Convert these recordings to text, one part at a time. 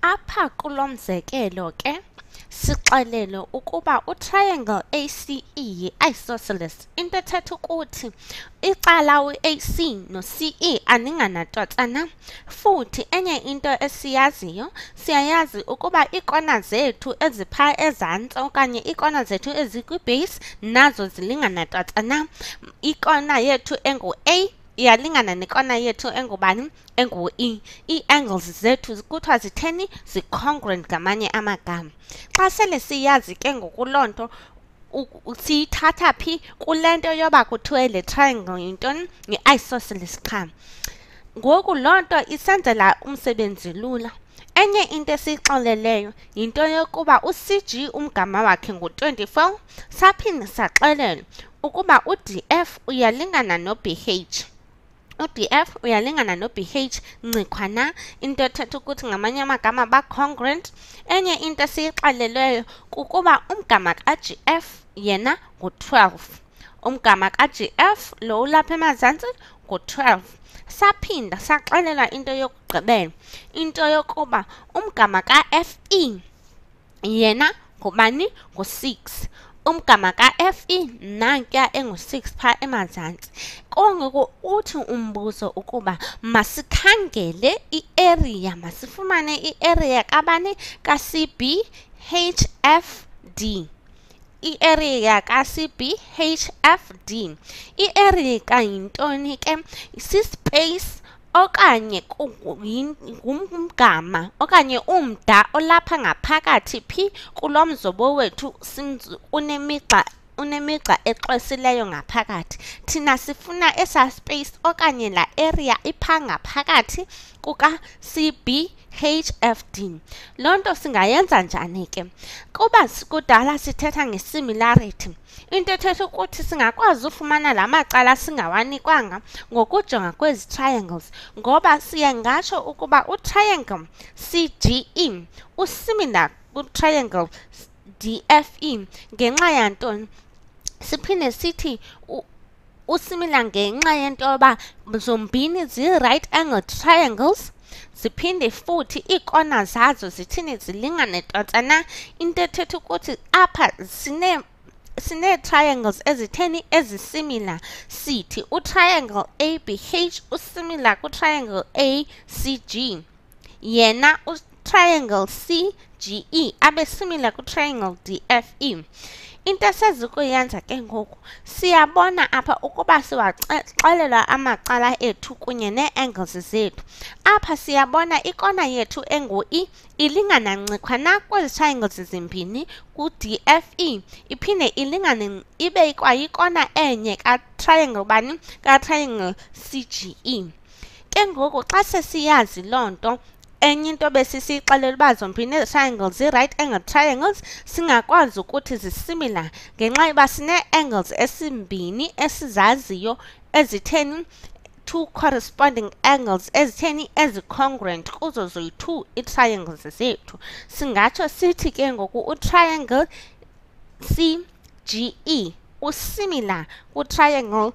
Apha kulo mzekelo ke sixelele ukuba utriangle ACE yi-isosceles, into ethetha ukuthi icala u-AC no-CE aninganatotsana. Futhi enye into esiyaziyo, siyayazi ukuba iikona zethu ezipha ezantsi okanye iikona zethu ezikwibase nazo zilinganatotsana. Ikona yethu engu-A iyalingana nekona yethu engubani engu-E. Ii-angles zethu kuthiwa zitheni zi-congruent ngamanye amagama. Xa sele siyazi ke ngoku loo nto siyithatha phi kule nto yoba kuthiwe le triangle yintoni yi-isosceles qha. Ngoku loo nto isenzela umsebenzi lula. Enye into esiyixeleleyo yinto yokuba u-CG umgama wakhe ngu-24, saphinde saxelela ukuba u-DF uyalingana no-BH. U-DF uyalingana no-BH ncikwana, into ethetha ukuthi ngamanye amagama ba-congruent. Enye into esiyixeleleyo kukuba umgama ka-GF yena ngu-12. Umgama ka-GF lo ulapha emazantsi ngu-12. Saphinda saxelelwa into yokugqibela, into yokuba umgama ka-FE yena ngubani ngu-6. Umgama ka-FE nankuya engu-6 pha emazantsi. Kongoku uthi umbuzo ukuba masikhangele i-area, masifumane i-area kabani ka-CB HFD. I-area ka-CB-HFD. I-area kayintoni ke? Si-space okanye ngumgama okanye umda olapha ngaphakathi phi kulo mzobo wethu unemigca exwesileyo ngaphakathi. Thina sifuna esa space okanye la area ipha ngaphakathi kuka-CB-HFD. Loo nto singayenza njani ke? Kuba kudala sithetha nge-similarity, into ethetha ukuthi singakwazi ufumana la macala singawanikwanga ngokujonga kwezi triangles, ngoba siyangatsho ukuba utriangle CGE usimilar kutriangle DFE ngenxa yantoni? Siphinde sithi usimilar ngenxa yento yoba zombini zi-right angled triangles. Ziphinde futhi iikona zazo zithini zilingane totsana, into ethetha ukuthi apha sinee-triangles ezitheni ezisimilar. Sithi utriangle ABH usimilar kutriangle ACG, yena utriangle CGE abe similar kutriangle DFE. Into esezikuyenza ke ngoku siyabona apha ukuba siwaxelelwa amacala ethu kunye nee-angles zethu. Apha siyabona ikona yethu engu-E ilingana ncikwana kwezi triangles zimbini ku-DFE, iphinde ilingane ibe kwayikona enye ka-triangle bani ka-triangle CGE. Ke ngoku xa sesiyazi loo nto, enye into besisixelela uba zombini ezi triangles zi-right angled triangles, singakwazi ukuthi zisimilar ngenxa yoba sinee-angles esimbini esizaziyo ezitheni two corresponding angles ezitheni ezi-congruent kuzo zoyi-2 ii-triangles zethu. Singatsho sithi ke ngoku utriangle CGE usimilar kutriangle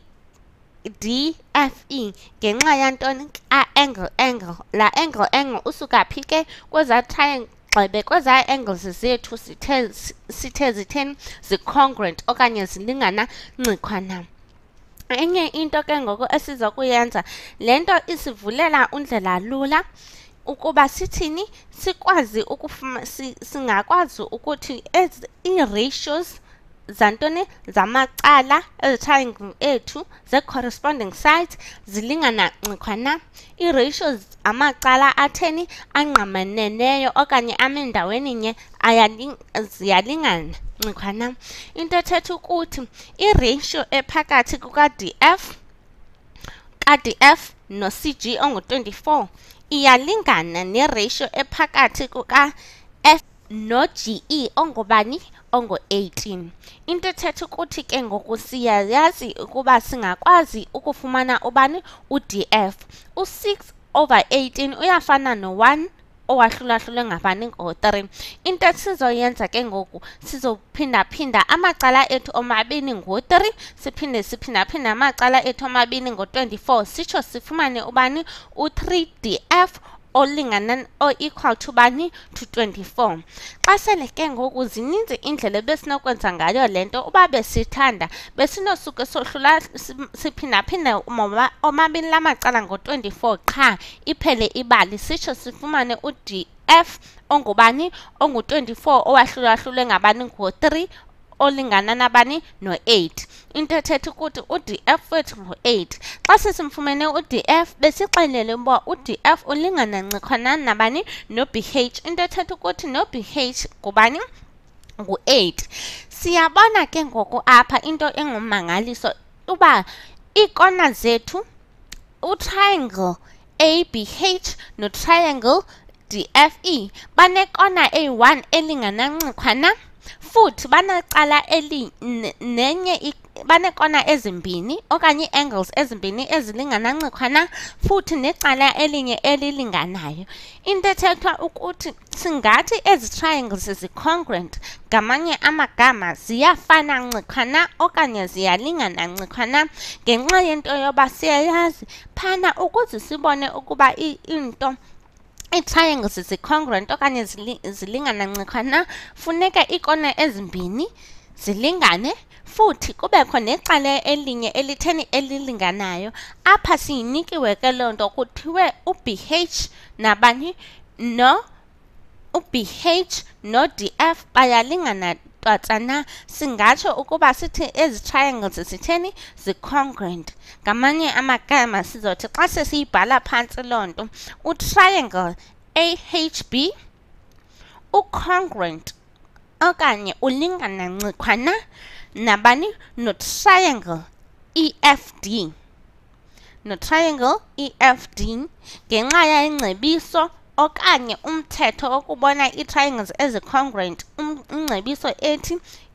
DFE ngenxa yantoni? Angle. La angle usuka phi ke? Kweza triangle, kweza angles zethu sithe zitheni zi-congruent okanye zilingana ncikwana. Enye into ke ngoku esiza kuyenza, le nto isivulela undlela lula ukuba sithini sikwazi singakwazi ukuthi ii-ratios zantoni zamacala ezi-triangle ethu ze-corresponding sides zilingana ncikwana. Ii-ratios amacala atheni angqamaneneyo okanye ame ndaweni nye ziyalingana ncikwana. Into ethetha ukuthi i-ratio ephakathi kuka-DF no-CG ongu-24 iyalingana ne-ratio ephakathi kuka-F no-GE ongubani ongu-18. Into ethetha ukuthi ke ngoku siyayazi ukuba singakwazi ukufumana ubani u-DF. u-6/18 uyafana no-1 owahlulahlulwe ngabani ngo-3. Into esizoyenza ke ngoku sizophinda-phinda amacala ethu omabini ngo-3, siphinda-phinda amacala ethu omabini ngo-24, sitsho sifumane ubani u-3DF olingana or equal to bani to 24. Xa sele ke ngoku zininzi indlela besinokwenza ngayo lento uba besithanda besinosuke sohlula siphinda-phinde omabini lamacala ngo-24 qha iphele ibali sitsho sifumane u-df ongubani ongu-24 owahlulahlulwe ngabani ngo-3 olingana nabani no-8. Into ethetha ukuthi u-df wethu ngu-8. Xa sesimfumene u-df besixelele uba u-df ulingana ncikwana nabani no-bh. Into ethetha ukuthi no-bh ngubani ngu-8. Siyabona ke ngoku apha into engummangaliso uba iikona zethu utriangle ABH no-triangle DFE banekona eyi-1 elingana ncikwana futhi banecala nenye banekona ezimbini okanye angles ezimbini ezilingana ncikwana futhi necala elinye elilinganayo. Into ethethwa ukuthi singathi ezi triangles zi-congruent, ngamanye amagama ziyafana ncikwana okanye ziyalingana ncikwana ngenxa yento yoba siyayazi phana ukuze sibone ukuba into ii-triangles zi-congruent okanye zilingana ncikwana funeka iikona ezimbini zilingane futhi kubekho necala elinye elitheni elilinganayo. Apha siyinikiwe ke loo nto kuthiwe u-BH nabani u-BH no-DF bayalingana twatsana. Singatsho ukuba sithi ezi triangles zitheni zi-congruent. Ngamanye amagama sizothi xa sesiyibhala phantsi loo nto utriangle AHB u-congruent okanye ulingana ncikwana nabani no-triangle EFD ngenxa yengcebiso okanye umthetho okubona ii-triangles ezi-congruent ingcebiso ethi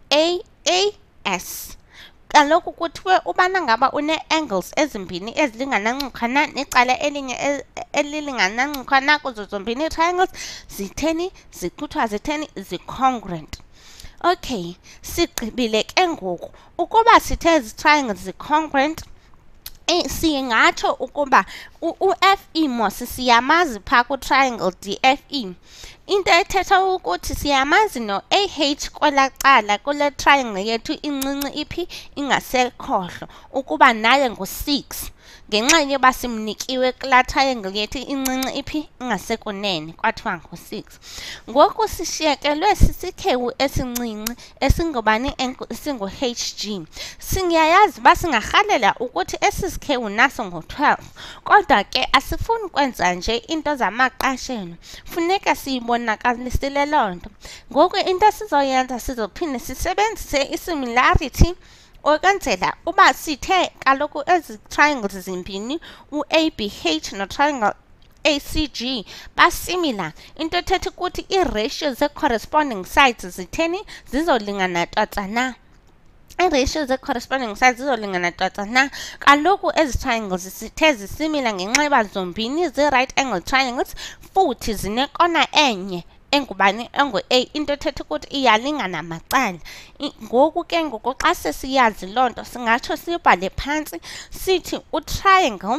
AAS. Kaloku kuthiwe ubana ngaba une-angles ezimbini ezilingana ncikwana necala elinye elilingana ncikwana kuzo zombini ii-triangles kuthiwa zitheni zi-congruent. Okay, sigqibile ke ngoku ukuba sithe ezi triangles zi-congruent singatsho ukuba u-FE mos siyamazi phaa ku-triangle DFE. Into ethetha ukuthi siyamazi no-AH kwelaa cala kule triangle yethu incinci iphi ingasekhohlo ukuba naye ngu-6 ngenxa yoba simnikiwe kulaa triangle yethu incinci iphi ingasekunene kwathiwa ngu-6. Ngoku sishiyekelwe sisikhewu esincinci esingubani esingu-HG. Singayazi uba singarhalela ukuthi esi sikhewu naso ngo-12 kodwa ke asifuni kwenza nje into zamaqashelo, funeka siyibonakalisile loo nto. Ngoku into sizoyenza sizophinde sisebenzise i-similarity okwenzela uba sithe kaloku ezi triangles zimbini u-ABH no-triangle ACG basimilar, into ethetha ukuthi ii-ratio ze-corresponding sides zitheni zizolingana twatsana. Ii-ratio ze-corresponding sides zizolingana twatsana. Kaloku ezi triangles zithe zisimila ngenxa yoba zombini zii-right angle triangles futhi zinekona enye engubani engu-A, into ethetha ukuthi iyalingana macala. Ngoku ke ngoku xa sesiyazi loo nto singatsho siyibhale phantsi sithi utriangle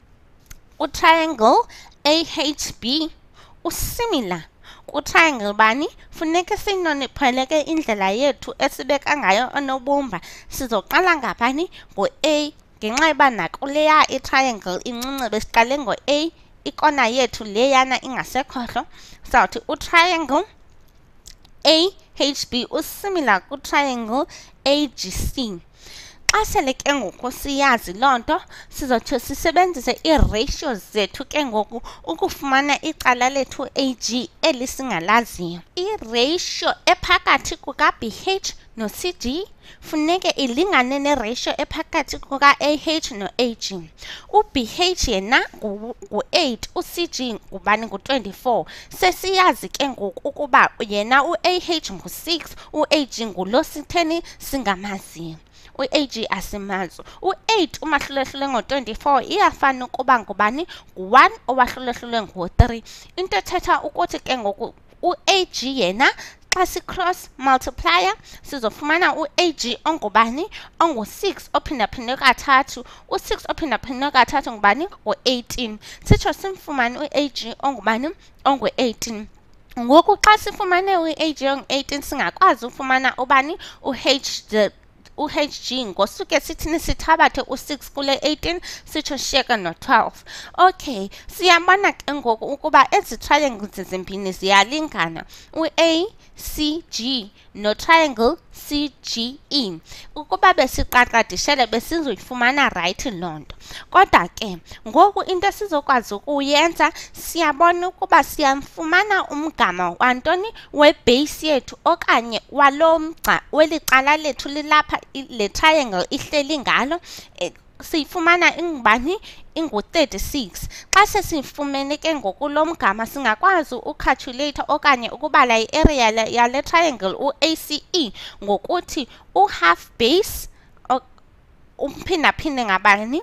AHB usimila kutriangle bani. Funeka siyinoniphele ke indlela yethu esibeka ngayo onobumba. Sizoqala ngabani ngo-A ngenxa yoba nakuleya itriangle incinci besiqale ngo-A ikona yethu leyana ingasekhohlo. Sawuthi utriangle AHB usimila kutriangle AGC. Xa sele ke ngoku siyazi loo nto sizotsho sisebenzise ii-ratios zethu ke ngoku ukufumana icala lethu AG elisingalaziyo. I-ratio ephakathi kuka-BH no-CD funeke ilingane ne-ratio ephakathi kuka-AH no-AG. U-BH yena ngu-8, u-CG ngubani ngu-24. Sesiyazi ke ngoku ukuba yena u-AH ngu-6, u-AG ngulo sitheni singamaziyo. U-AG asimazi. U-8 umahlulehlule ngo-24 iyafana ukuba ngubani ngu-1 owahlulehlule ngo-3. Into ethetha ukuthi ke ngoku u-AG yena xa si-cross multiplier sizofumana u-AG ongubani ongu-6 ophindaphindwe kathathu. U-6 ophindaphindwe kathathu ngubani? Ngu-18. Sitsho simfumane u-AG ongubani? Ongu-18. Ngoku xa sifumane u-AG ongu-18 singakwazi ufumana ubani? u-HG ngosuke sithini sithabathe u-6 kule 18 sitsho shiyeke no-12. Okay, siyabona ke ngoku ukuba ezi triangles zimbini ziyalingana, u-ACG no-triangle CGE. Ukuba besiqaqadishele besizoyifumana right loo nto. Kodwa ke ngoku into esizokwazi ukuyenza siyabona ukuba siyamfumana umgama wantoni webase yethu okanye walo mgca weli cala lethu lilapha le triangle ihleli ngalo. Siyifumana ingubani? Ingu-36. Xa sesifumene ke ngoku lo mgama singakwazi ucalculate okanye ukubala i-area yale triangle u-ACE ngokuthi u-half base umphindaphinde ngabani?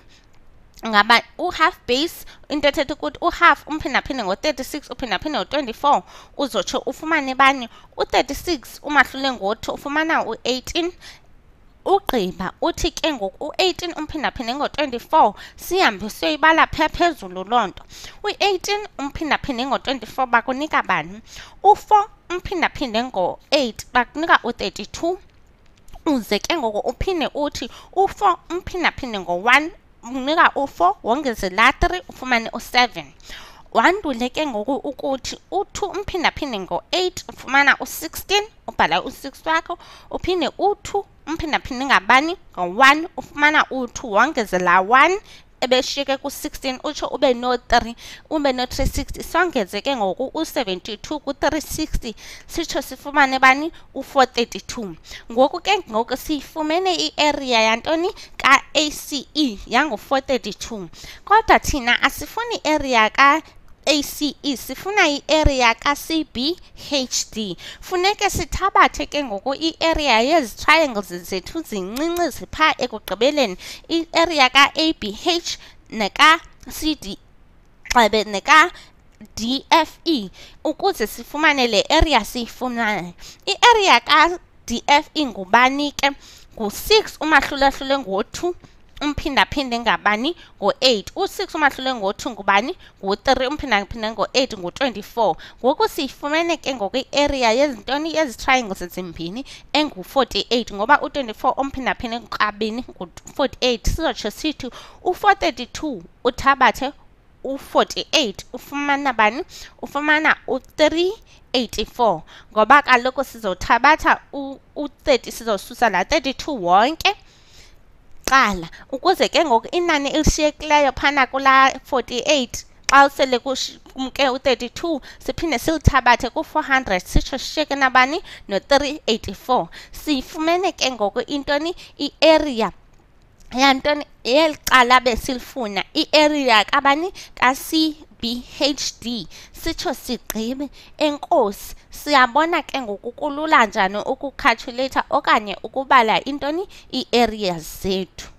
U-half base into ethetha ukuthi u-half umphindaphinde ngo-36 uphindaphinda ngo-24 uzotsho ufumane bani? U-36 umahlule ngo-2 ufumana u-18. Ugqiba uthi ke ngoku u-18 umphindaphinde ngo-24 sihambe siyoyibala phaa phezulu loo nto. U-18 umphindaphinde ngo-24 bakunika bani? U-4 umphindaphinde ngo-8 bakunika u-32. Uze ke ngoku uphinde uthi u-4 umphindaphinde ngo-1 unika u-4 wongeze laa 3 ufumane u-7. Wandule ke ngoku ukuthi u-2 umphindaphinde ngo-8 ufumana u-16 ubhala u-6 wakho. Uphinde u-2 umphindaphinde ngabani? Ngo-1 ufumana u-2 wongeze laa 1 ebeshiyeke ku-16 utsho ube no-3 360. Songeze ke ngoku u-72 ku-360 sitsho sifumane bani? U-432. Ngoku ke ngoku siyifumene i-area yantoni? Ka-ACE yangu-432. Kodwa thina asifuni i-area ACE, sifuna i-area ka-CBHD. Funeke sithabathe ke ngoku i-area yezi triangles zethu zincinci ziphaa ekugqibeleni, i-area ka-ABH neka-CD xebe neka-DFE ukuze sifumane le area siyifunayo. I-area ka-DFE ngubani ke? Ngu-6 umahlulahlule ngo-2 umphindaphinde ngabani? Ngo-8. U-6 umahlule ngo-2 ngubani? Ngu-3 umphindaphinde ngo-8 ngu-24. Ngoku siyifumene ke ngoku i-area yezintoni yezi triangles ezimbini engu-48 ngoba u-24 umphindaphinde kabini ngu-48. Sizotsho sithi u-432 uthabathe u-48 ufumana bani? Ufumana u-384 ngoba kaloku sizothabatha u-30 sizosusa la 32 wonke qala ukuze ke ngoku inani elishiyekileyo phana kula 48 xa usele kumke u-32 siphinde silithabathe ku-400 sitsho shiyeke nabani? No-384. Siyifumene ke ngoku intoni? I-area yantoni? Yeli cala besilifuna, i-area kabani? Ka-CBHD. Sitsho sigqibe. Enkosi, siyabona ke ngoku kulula njani ukucalculate okanye ukubala intoni? I-areas zethu.